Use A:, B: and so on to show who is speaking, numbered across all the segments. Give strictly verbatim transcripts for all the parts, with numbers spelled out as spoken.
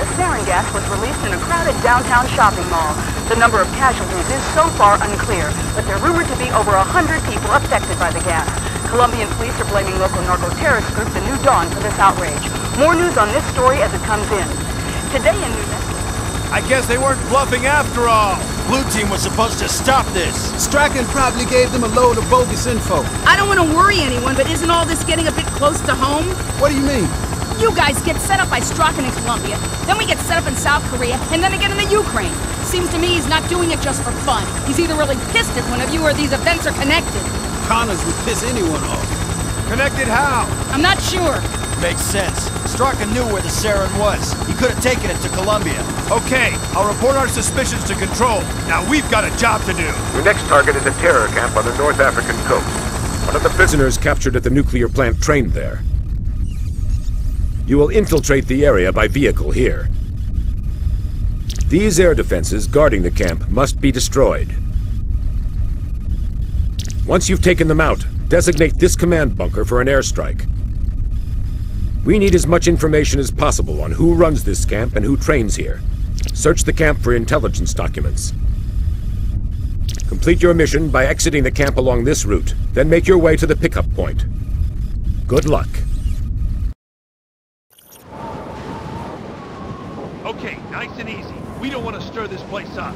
A: Columbia, sarin gas was released in a crowded downtown shopping mall. The number of casualties is so far unclear, but they're rumored to be over a hundred people affected by the gas. Colombian police are blaming local narco-terrorist group The New Dawn for this outrage. More news on this story as it comes in. Today in New Mexico...
B: I guess they weren't bluffing after all.
C: Blue team was supposed to stop this.
D: Strachan probably gave them a load of bogus info.
E: I don't want to worry anyone, but isn't all this getting a bit close to home?
D: What do you mean?
E: You guys get set up by Strachan in Colombia, then we get set up in South Korea, and then again in the Ukraine. Seems to me he's not doing it just for fun. He's either really pissed at one of you or these events are connected.
D: Connors would piss anyone off.
B: Connected how?
E: I'm not sure.
C: Makes sense. Strachan knew where the sarin was. He could have taken it to Colombia.
B: Okay, I'll report our suspicions to Control. Now we've got a job to do.
F: Your next target is a terror camp on the North African coast. One of the prisoners captured at the nuclear plant trained there. You will infiltrate the area by vehicle here. These air defenses guarding the camp must be destroyed. Once you've taken them out, designate this command bunker for an airstrike. We need as much information as possible on who runs this camp and who trains here. Search the camp for intelligence documents. Complete your mission by exiting the camp along this route, then make your way to the pickup point. Good luck.
B: Okay, nice and easy. We don't want to stir this place up.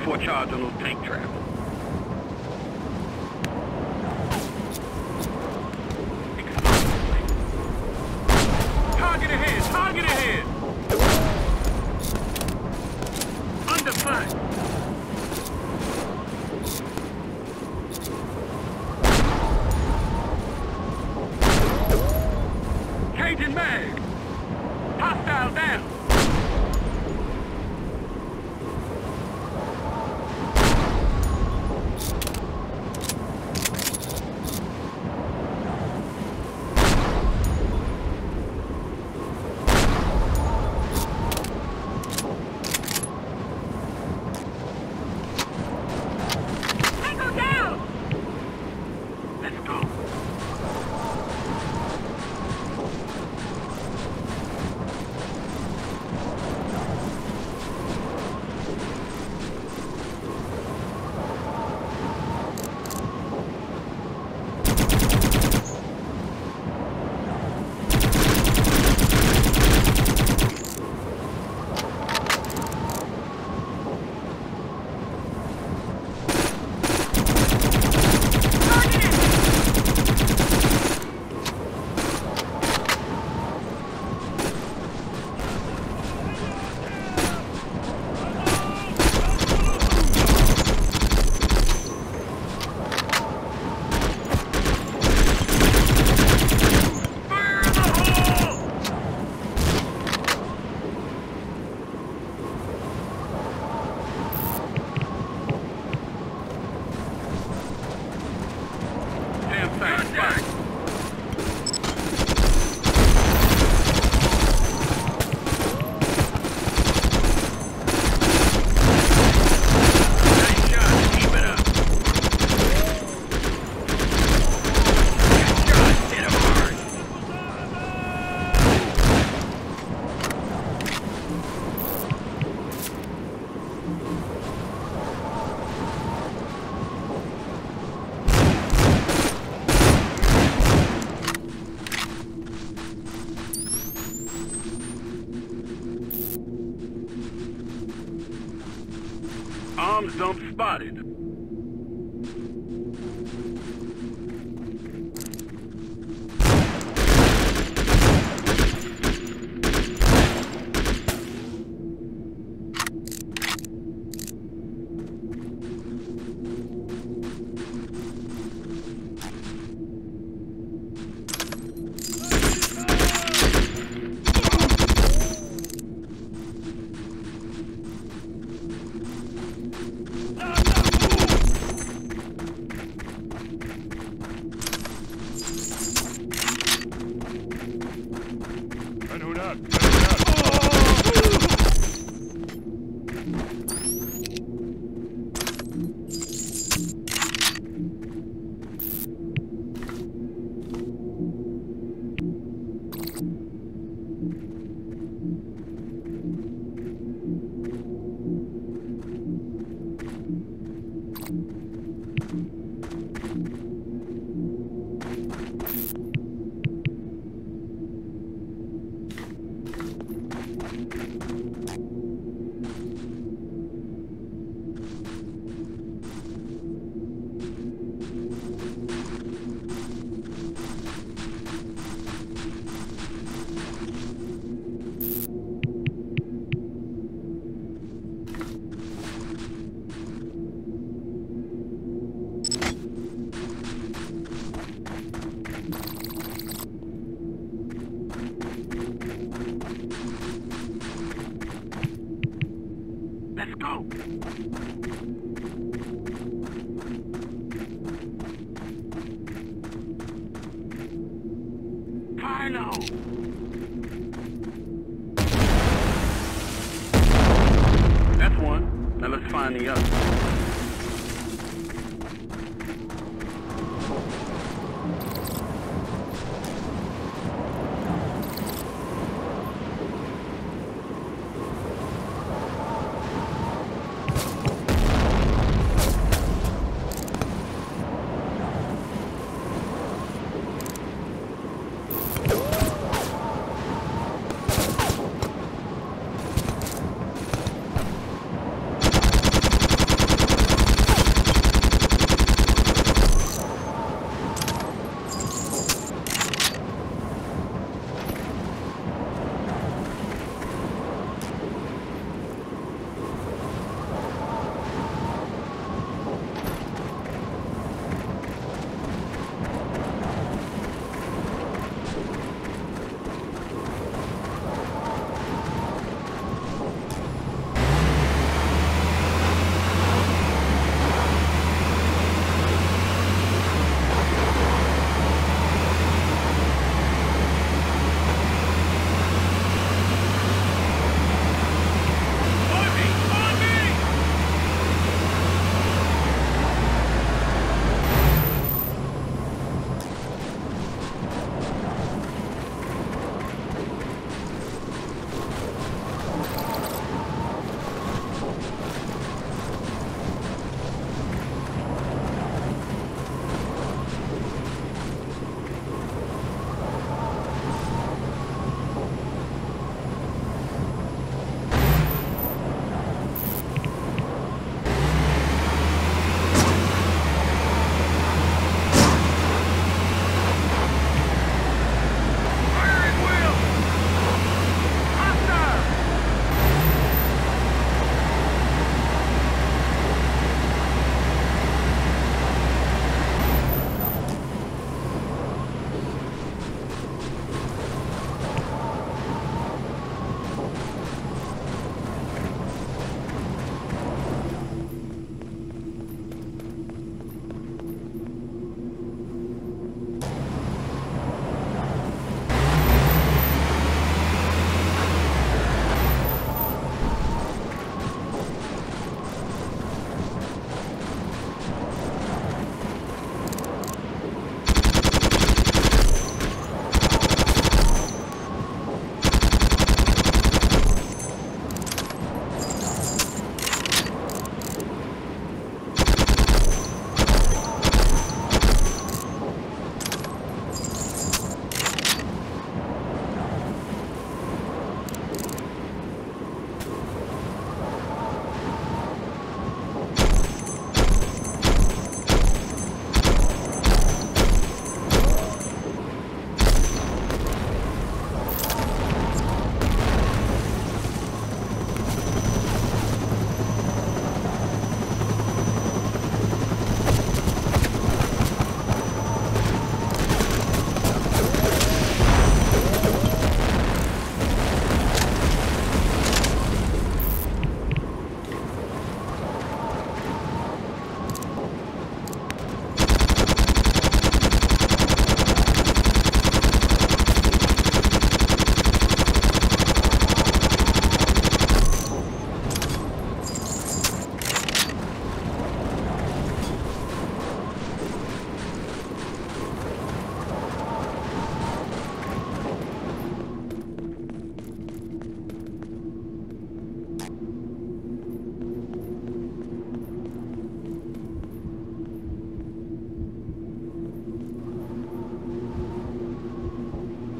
G: before charge on those tank traps. Target ahead! Target ahead! Under fire! Cajun mag! Hostile down! Arms dump spotted. Let's go! Fire now! That's one. Now let's find the other.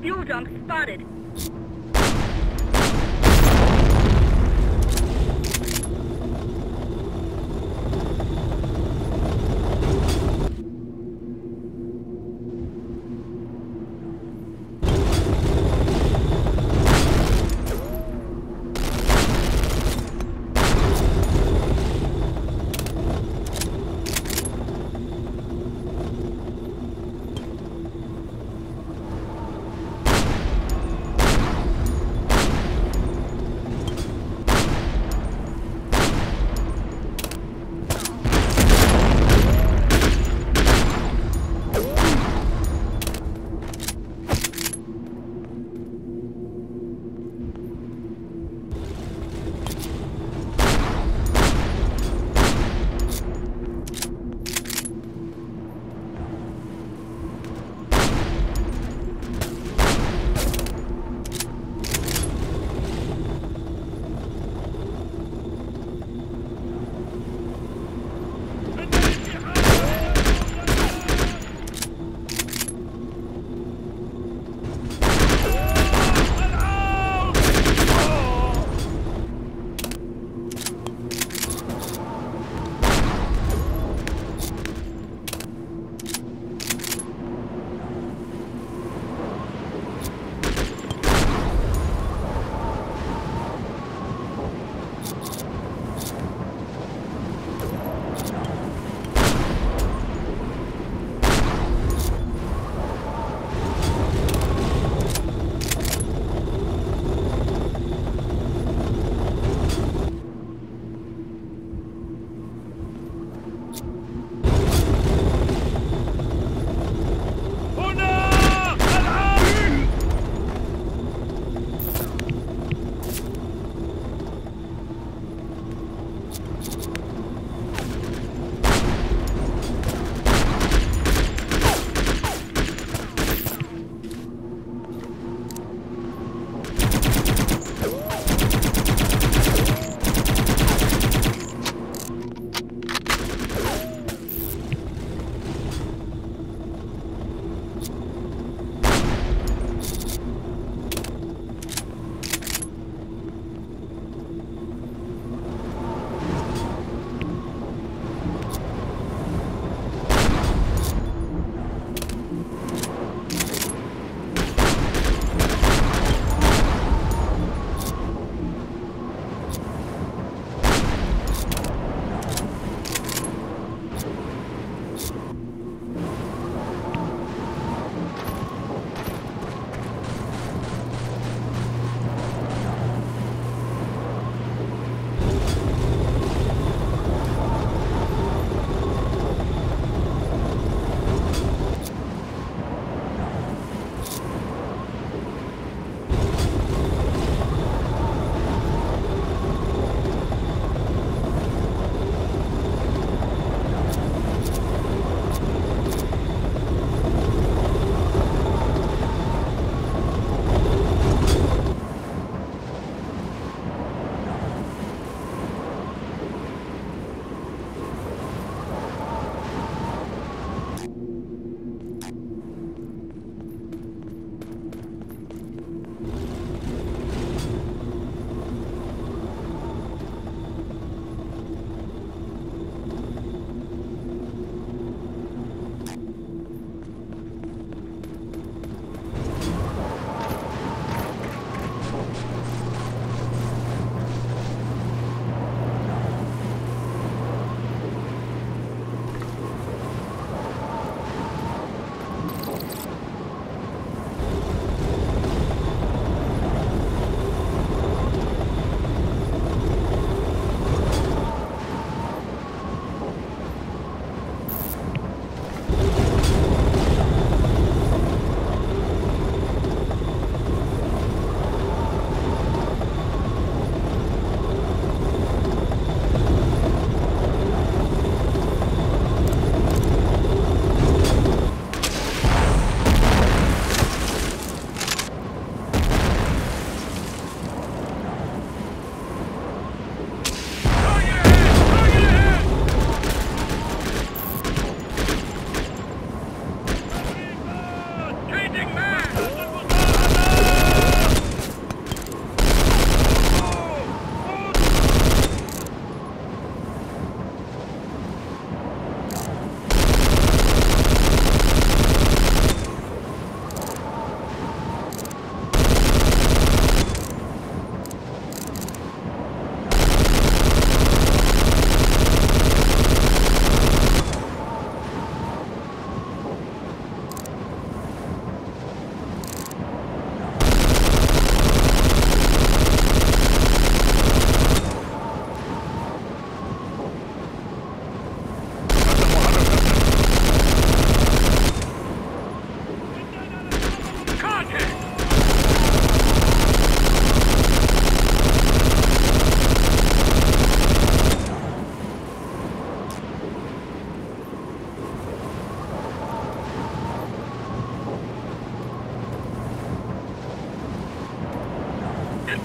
A: Fuel dump spotted.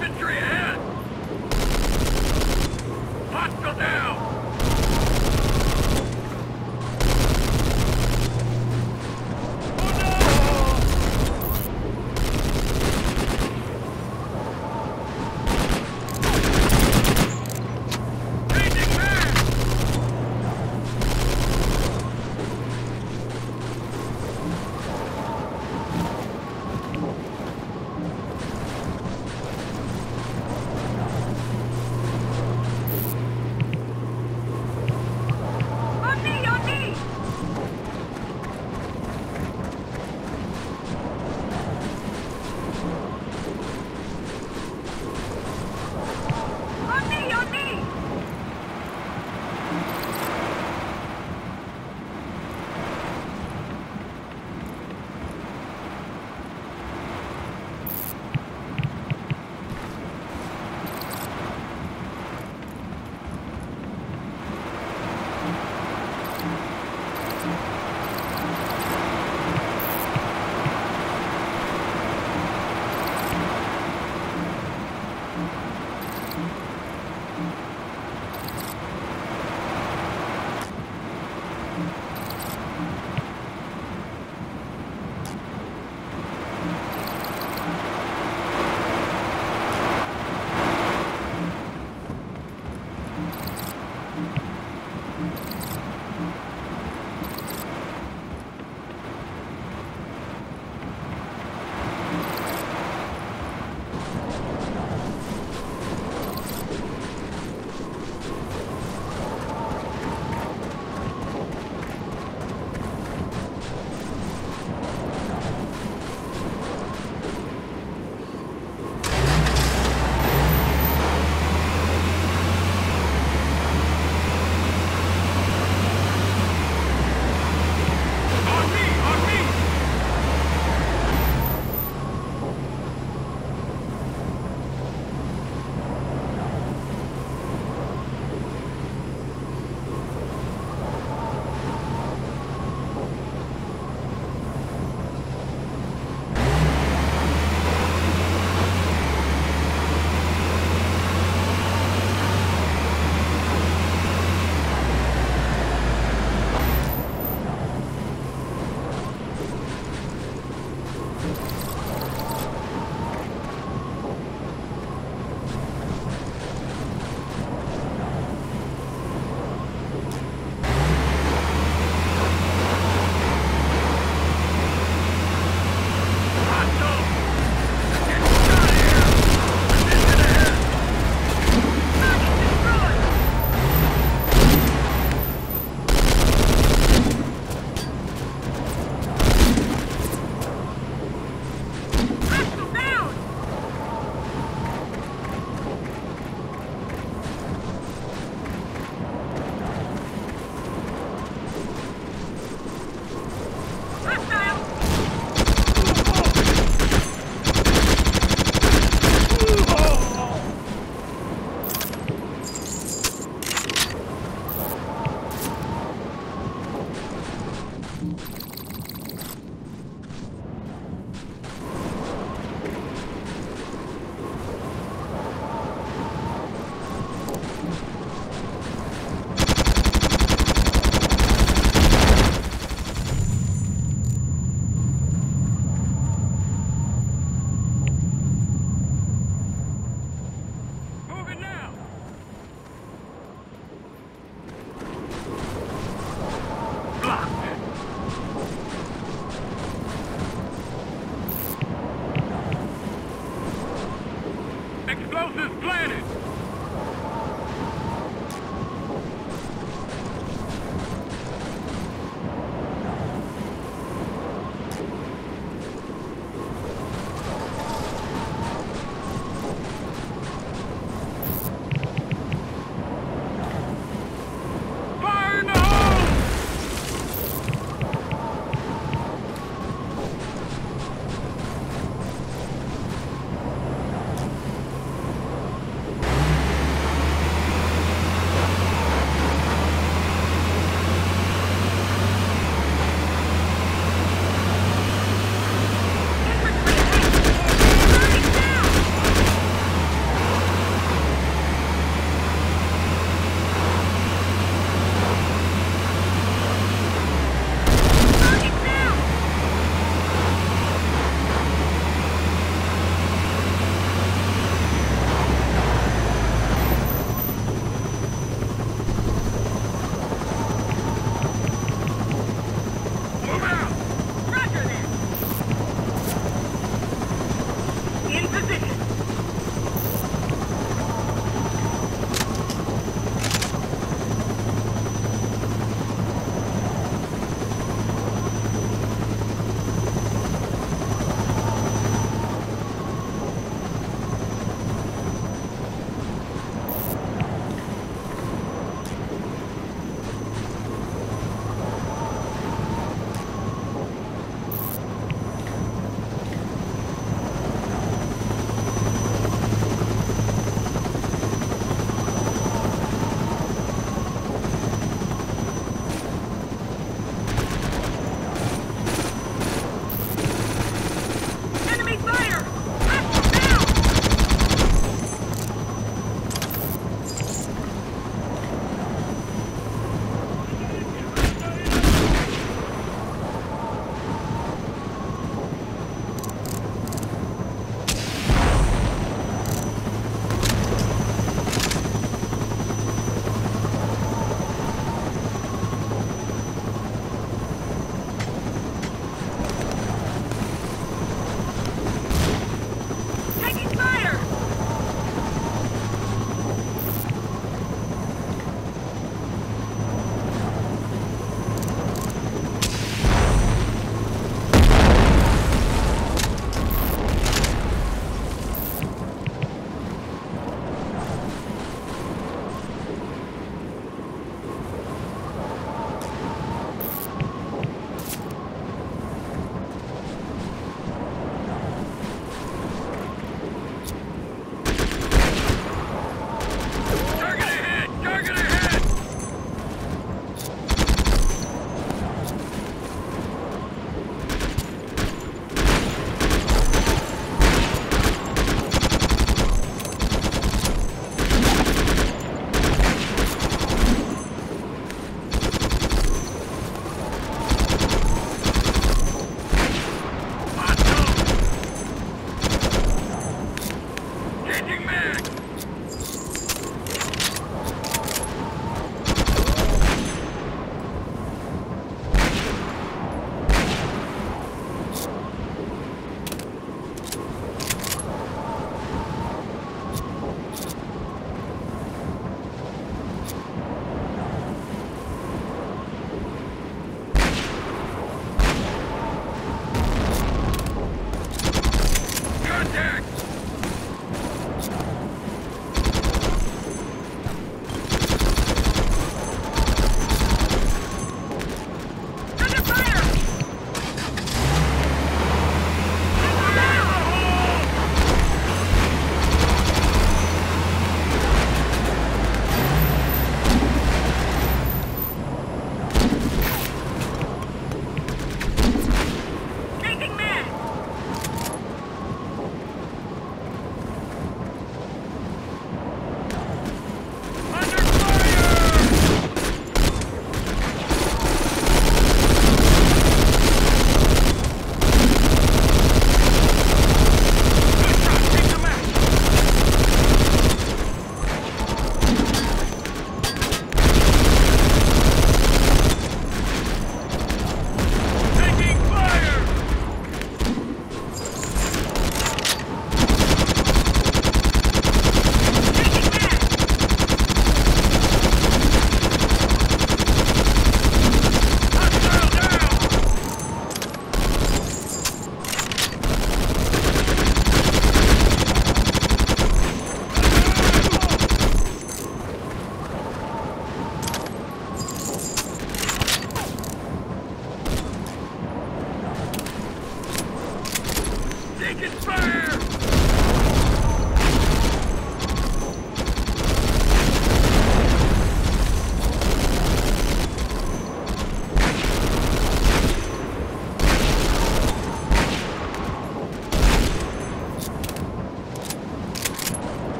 G: Infantry ahead! Hostile down!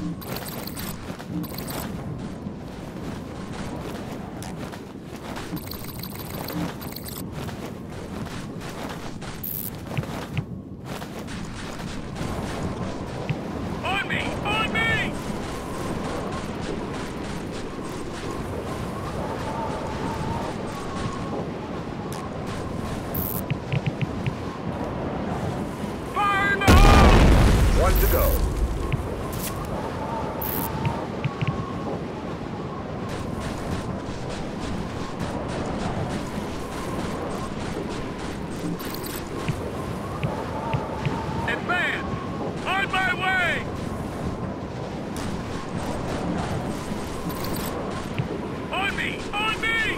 G: On me! On me! Fire in the hole!
F: One to go.
G: Advance! On my way! On me! On me!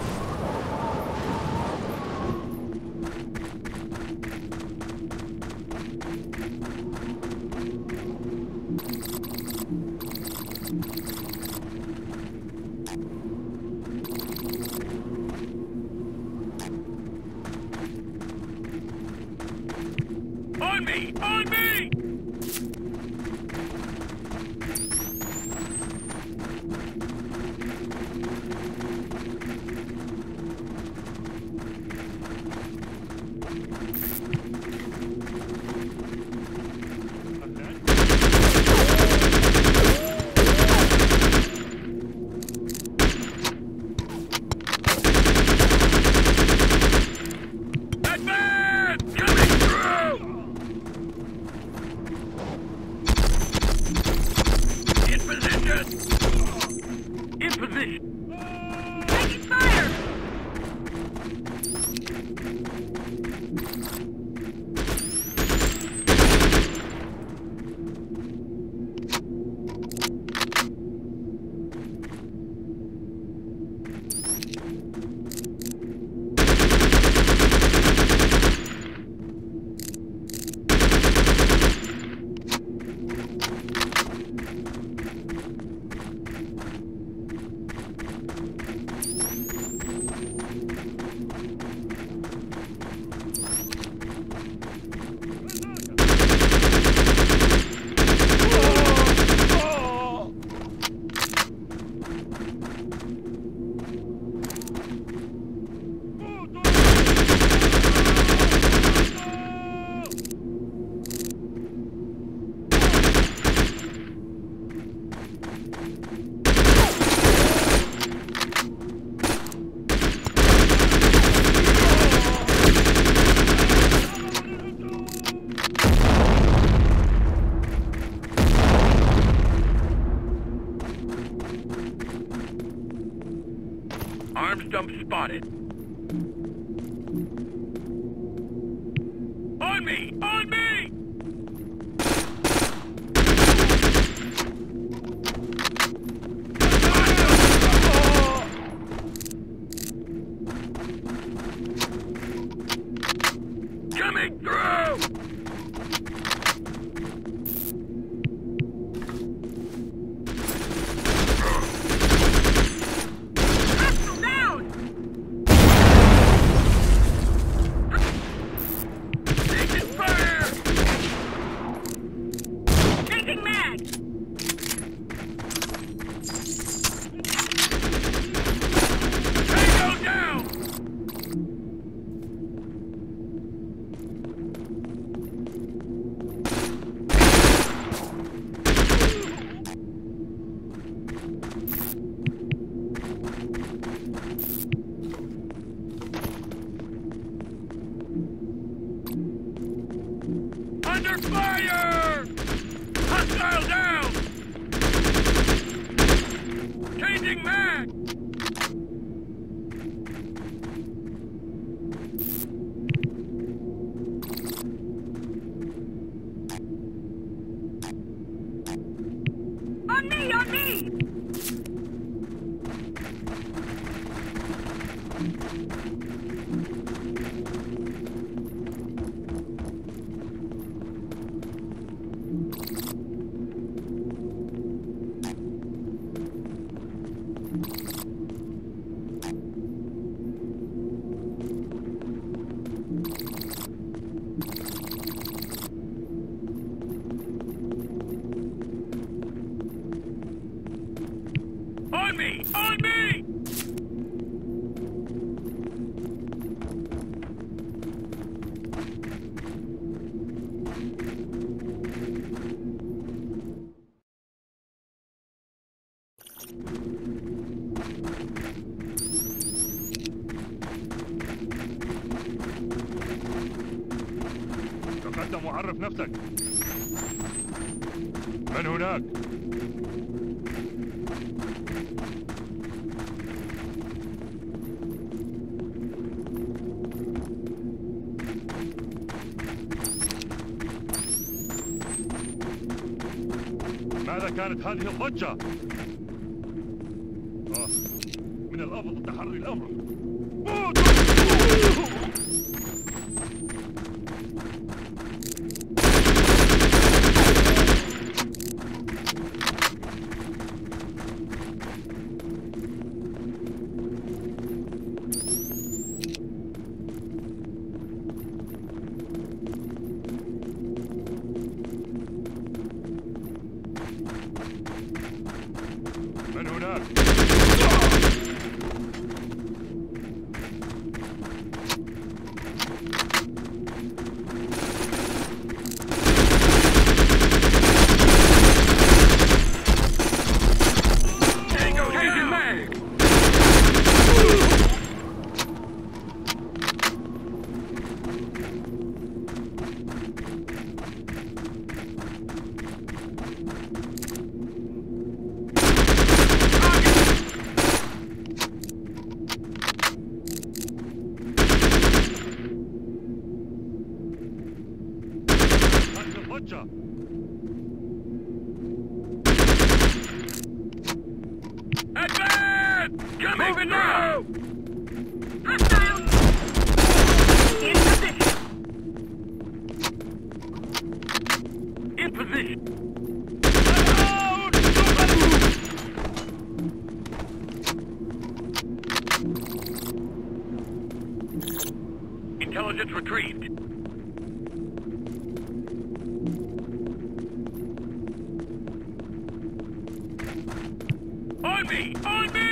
G: On me! On me! Advance! Coming through! In position! In position! Taking fire! Arms dump spotted. On me! On me! Coming through! Under fire! Hostile down! Changing mag! On me! On me! On me! On me!
B: تقدم وعرف نفسك. من هناك؟ ماذا كانت هذه الضجة؟ آه. من الأفضل تحري الأمر. من هناك؟ Advance! Coming Moving now! Hostile! In position! In position! Intelligence retrieved. On me! On me!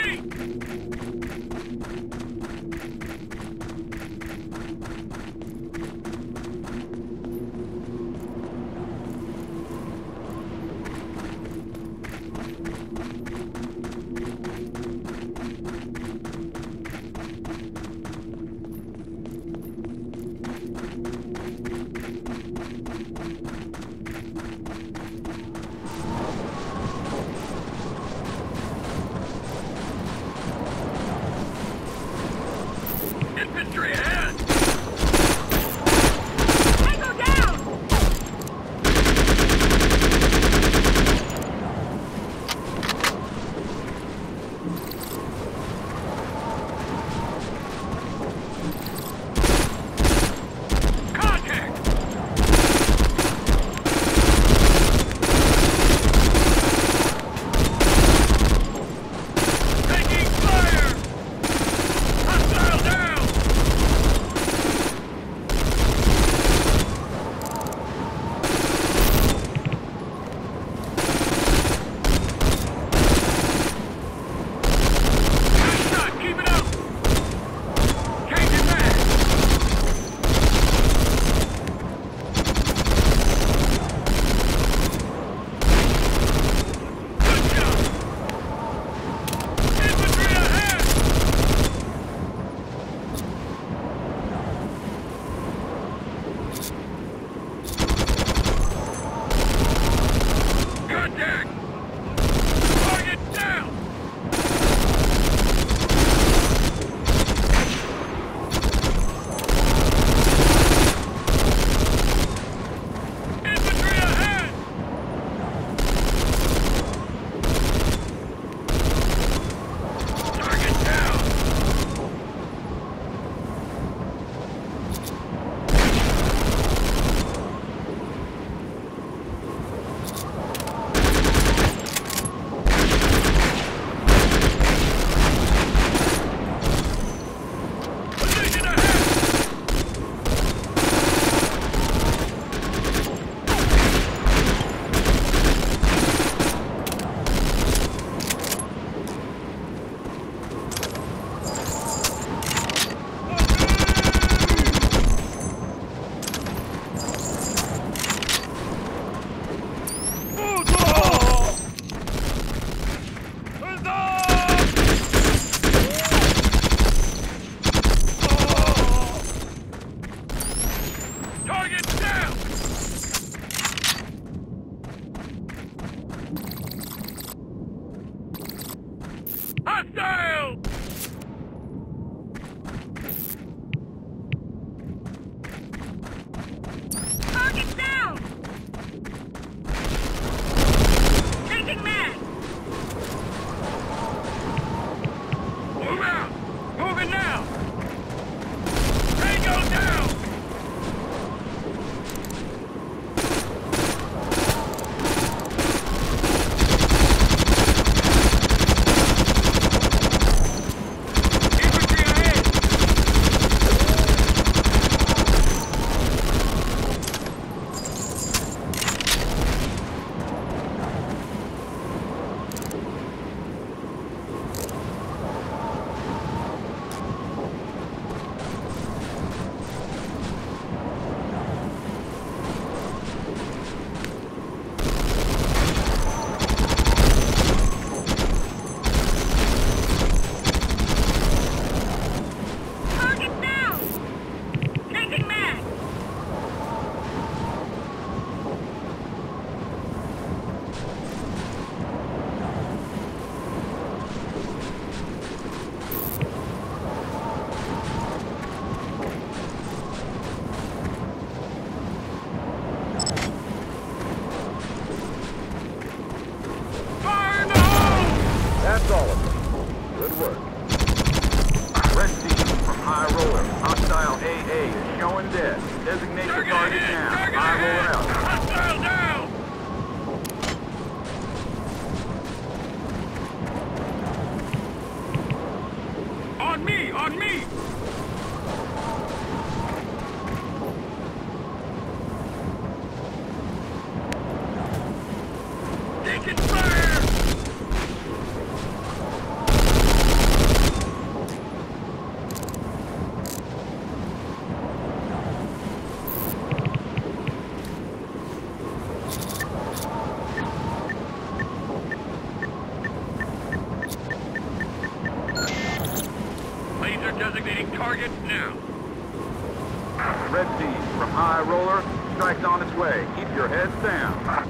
G: Target now.
H: Red team from High Roller. Strike's on its way. Keep your heads down.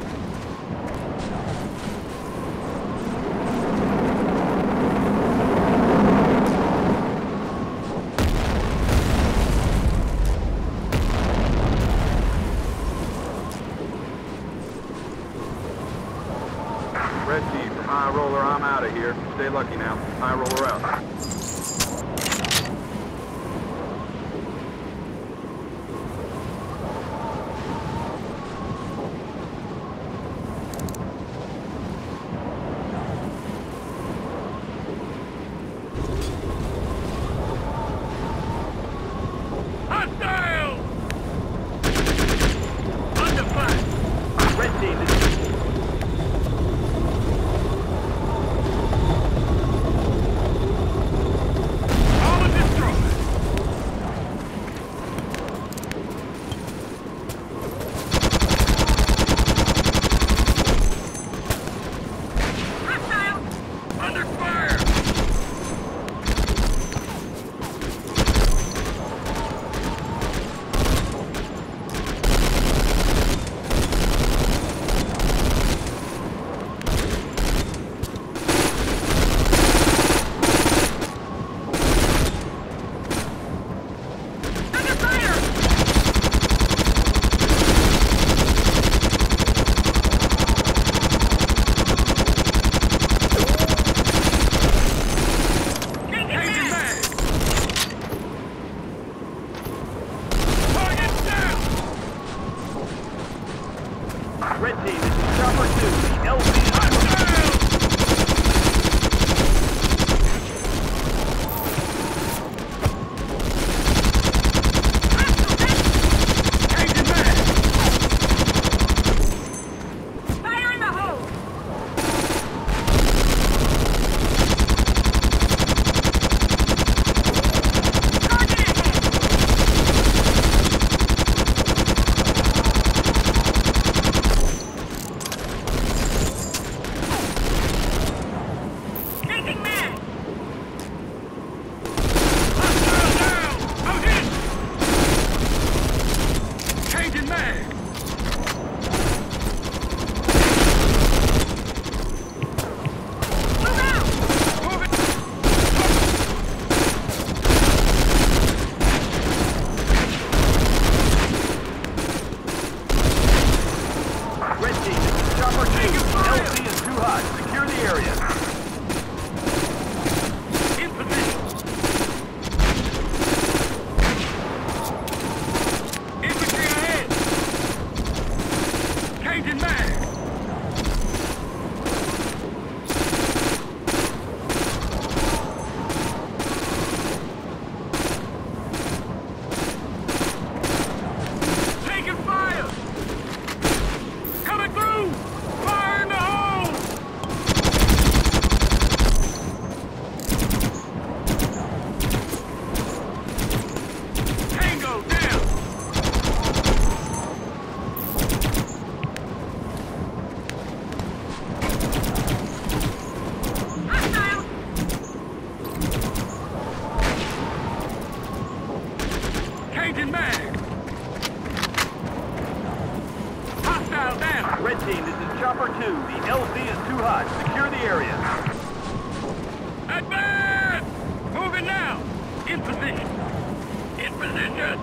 H: Red team from High Roller, I'm out of here. Stay lucky now. High Roller out.
G: Hostile! Under fire! Red team is... Red team, this is Chopper two, the L C Red team, this is Chopper two. The L Z is too hot. Secure the area. Advance! Moving now! In position. In position.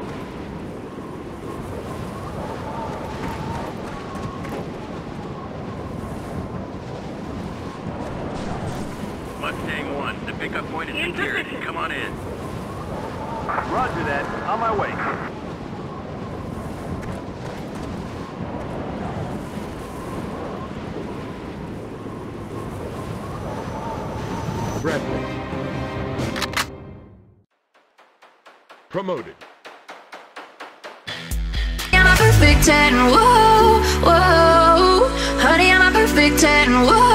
G: Mustang one, the pickup point is secured. Come on in.
H: Roger that. On my way.
F: Bradley. Promoted.
I: I'm a perfect ten, whoa, whoa. Honey, I'm a perfect ten, whoa.